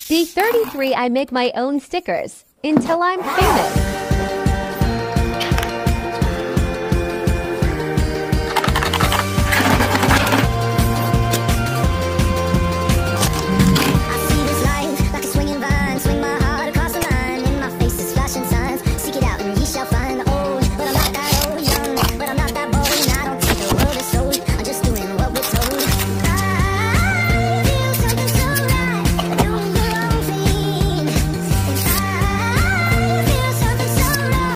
Day 33, I make my own stickers until I'm famous.